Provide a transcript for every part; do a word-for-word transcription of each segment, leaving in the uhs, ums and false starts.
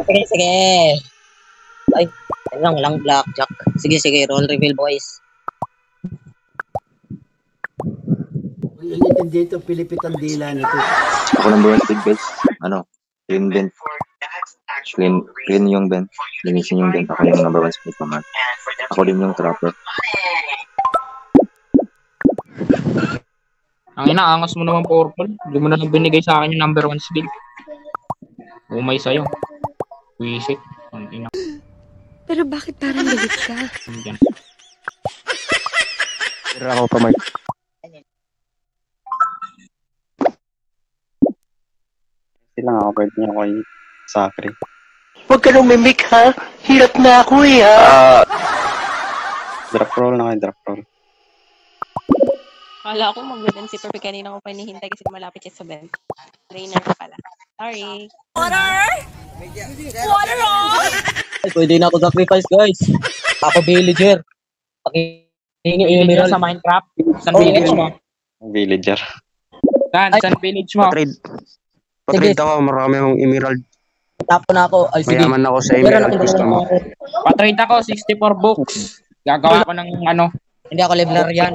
Sige, sige. Ay, lang, walang blackjack. Sige, sige, roll reveal, boys. Hindi ito, Pilipit ang dila nito. Ako number one speed guys. Ano? Clean vent. Clean, clean yung vent. Linisin yung vent. Ako yung number one speed naman. Ako din yung trapper. Ang inaangas mo naman, Purple. Hindi mo na lang binigay sa akin yung number one speed. Umay sa'yo. Wisit. Ang ina. Pero bakit parang galit ka? Pero ako pa, Mark. Lang ako, pwede niya ako yung sakri. Huwag ka nung mimik ha, hirap na ako eh ha. Drop roll na kayo, drop roll. Kala ko mag-vent si Perfect kanina ko pa hinihintay kasi malapit siya sa vent. Trainer ka pala. Sorry. Water! Water on! Ay, pwede na ako sacrifice, guys. Ako villager. Pakihingi yung Villager emerald. sa Minecraft. Saan Oh, village mo? Villager. Saan? Saan village mo? Patrade. Patrade ako, marami akong emerald. Tapo na ako. Ay, sige. Mayaman ako sa Meron emerald. akong Gusto mo? Patrade ako, sixty-four books. Gagawa ko ng ano. Hindi ako leveler yan.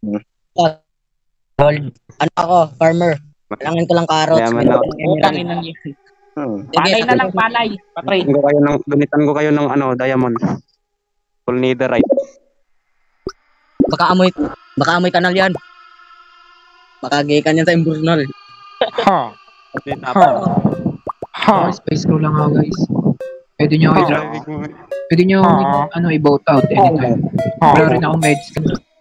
Gold. Ano ako? Farmer. Langin ko lang carrots. Mayaman ako. Utang inang yan. Hmm. Palay na lang, palay. Patrade. Gunitan ko kayo ng, gunitan ko kayo ng ano, diamond. Full netherite. Baka amoy, baka amoy kanal yan. Baka gay ka niyan sa imbursonal. Ha. Ha. Ha. Space crew lang ako guys. Pwede nyo ako i-drop. Pwede nyo ano, i-vote out anytime. Wala rin akong meds.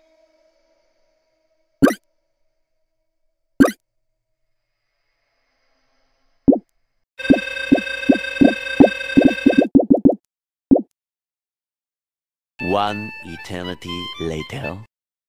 One eternity later.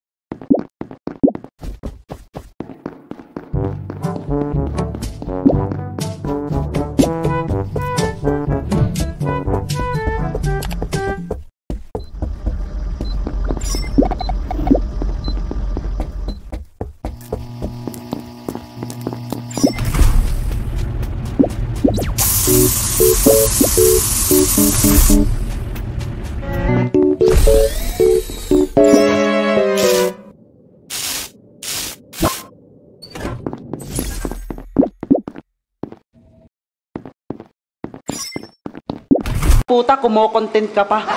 Puta, kumo-content ka pa.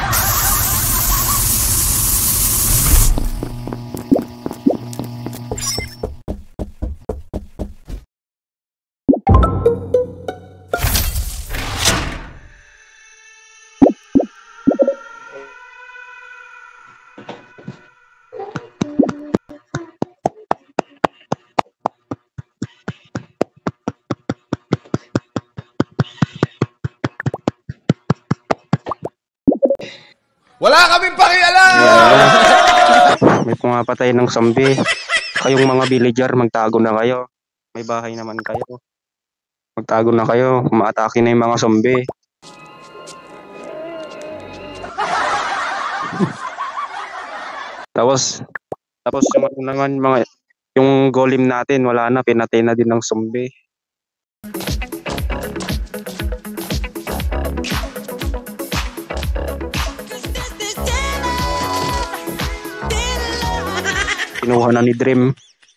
Wala kaming pakialam! Yeah. May pumapatay ng zombie. Kayong mga villager, magtago na kayo. May bahay naman kayo. Magtago na kayo. Umaatake na yung mga zombie. tapos, tapos yung ano naman, mga, yung golem natin, wala na. Pinatay na din ng zombie. Kinuha na ni Dream.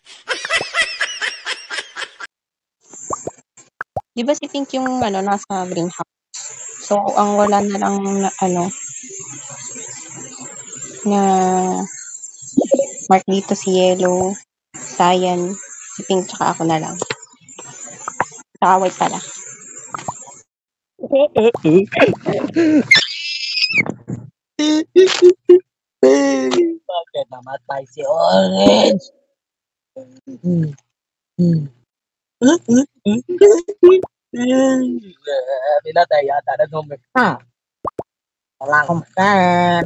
Di ba si Pink yung ano, nasa greenhouse? So, ang wala na lang na, ano, na mark dito si Yellow, Cyan, si Pink, tsaka ako na lang. Tsaka white pala. Bakit namatay si Orange? Pinatay yata na zombie. Ha? Wala akong fan.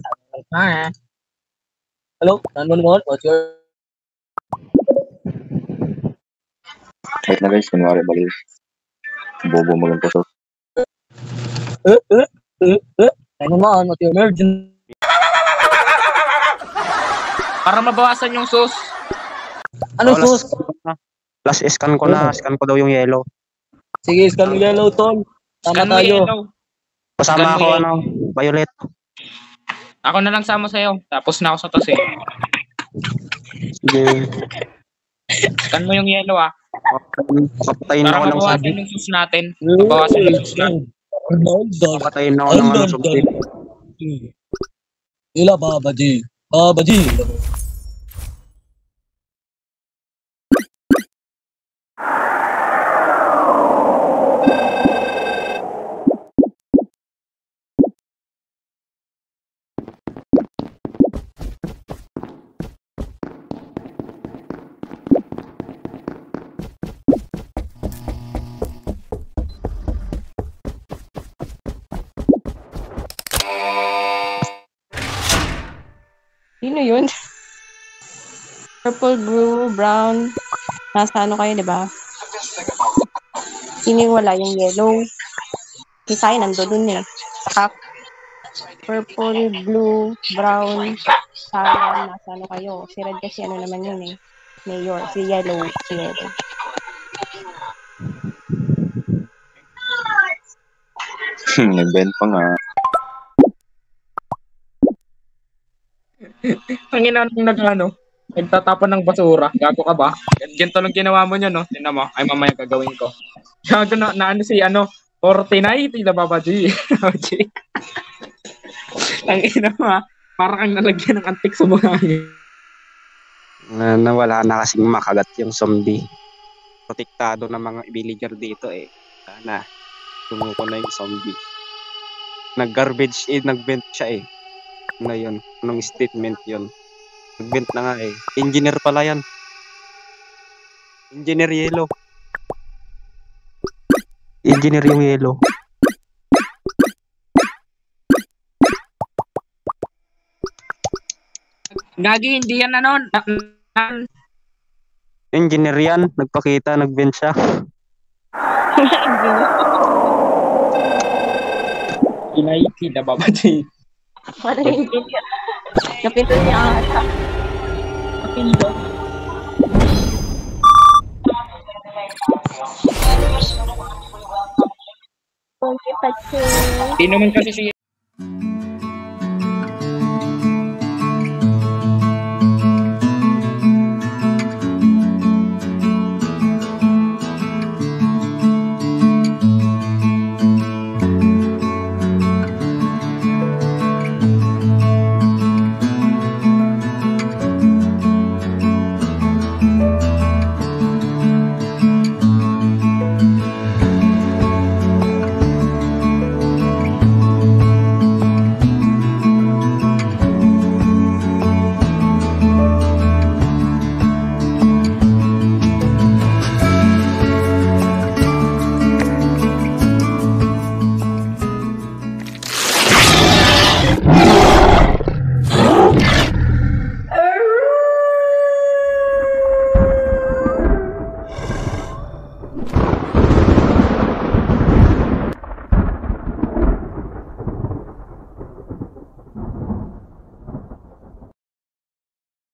Hello? nine one one? What's your... Wait na guys, kunwari bali. Bobo mo lang po so. Eh, eh, eh, eh. nine one one, what's your emergency? Para mabawasan yung sus. Ano Oh, sus? last, last scan ko na. Scan ko daw yung yellow. Sige, scan mo yellow, tol. Tama Scan mo tayo. yellow. Kasama Scan mo ako, yellow. ano, Violet. Ako na lang sama sa'yo. Tapos na ako sa tas eh. Sige. Scan mo yung yellow ah. Papatayin Para ako ng mabawasan zombie. yung sus natin. Mabawasan yung sus natin. Papatayin ako ng ano, zombie. Ila babaji. Babaji. Sino yun? Purple, blue, brown. Nasa ano kayo, di ba? Sino yung wala? Yung yellow. Si Sai, nando dun eh. Saka purple, blue, brown, cyan, nasa ano kayo. Si Red kasi ano naman yun eh. Mayor. Si Yellow. Si Yellow. Nag-bend pa nga. Ang ina nung nag-ano, nagtatapon ng basura. Gago ka ba? Ganito lang ginawa mo niya, no? Tingnan mo. Ay, mamaya gagawin ko. Gago na, na ano si, ano, forty-nine, tila babaji. Ang ina mo, ha? Parang kang nalagyan ng antik sa buhangin. Na, nawala na kasing makagat yung zombie. Protektado ng mga villager dito eh. Sana, tumuko na yung zombie. Nag-garbage eh, nag-vent siya eh. Ano yun? Anong statement yun? Nag-vent na nga eh. Engineer pala yan. Engineer Yellow. Engineer yung Yellow. Gagi, hindi yan ano. Na, na, Engineer yan. Nagpakita, nag-vent siya. Inay, tila babaji. Wala yung engineer. Napindot niya ang ata. Napindot. Kung kita Di naman kasi si